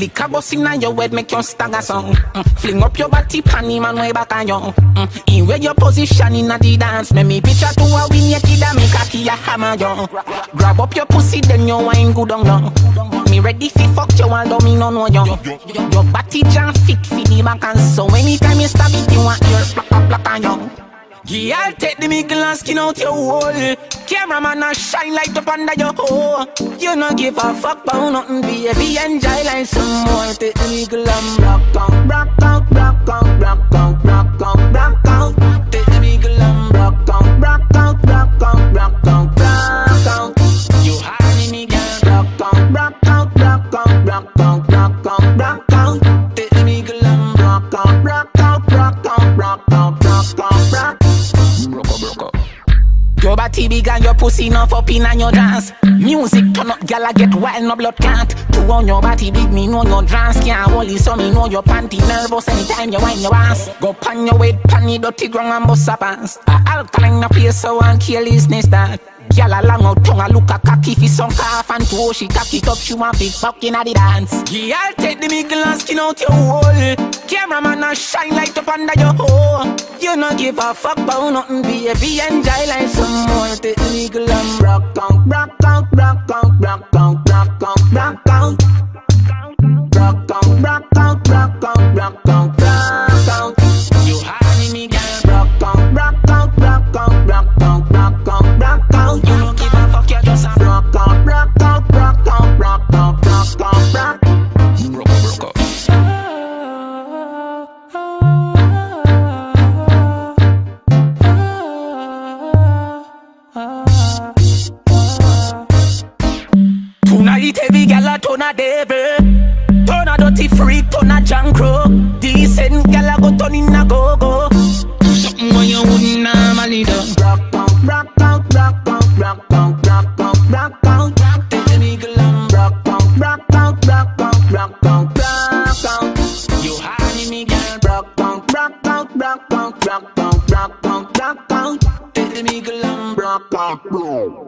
Liquor bust inna your head, make you stagger song. Fling up your body, panty man way back on you. In where your position inna the dance, make me picture to a win your kid and make a key a hammer you. Grab up your pussy, then you wine good on you. Me ready fi fuck you, although me no know you. Your body jam fit fi the back and so anytime you stab it, you want your black on you. Yeah, I'll take the middle and skin out your hole. Cameraman a shine light up under your hole. You no give a fuck about nothing, baby. Enjoy like some more. Take the middle and rock out, rock out, rock out, rock out, rock out, rock out. Take the middle and rock out, rock out, rock out, rock out, rock out. You honey me girl, rock out, rock out, rock out, rock out, rock out, rock out. Take the middle and rock out, rock out, rock out, rock out, rock out, rock out. Your body big and your pussy enough up in and your dance. Music turn up, gyal get wild, no blood can't. To on your body big, me know your dance can't hold it, so me know your panty nervous anytime you wind your ass. Go pan your weight, pan the dirty ground and bust a pants. Alkaline a place so and kill his nest that. Gyal a long out tongue a look a cocky fi some calf and toe she cock it up, she want big fuck inna the dance. Yeah, I'll take the middle and skin out your hole. Cameraman a shine light up under your hole. You no give a fuck about nothing, baby. Enjoy life some more. Take the middle and rock out, rock out, rock out, rock out, rock out, rock out, rock out, rock out, rock out, rock out, rock out. You honey me girl, rock out, rock out, rock out, rock out, rock out, rock out. You no give a fuck, you just a rock out, rock out, rock out, rock out, rock out, rock out. Tonight every gal a turn a devil, turn a dirty freak, turn a junk crow. Decent gal a go turn in a go-go. Something when you wouldn't normally do. Rock out, rock out, rock out, rock out, rock out, rock out. Take the middle and rock out, rock out, rock out, rock out, rock out. You honey me girl, rock out, rock out, rock out, rock out, rock out, rock out. Take the middle and rock out.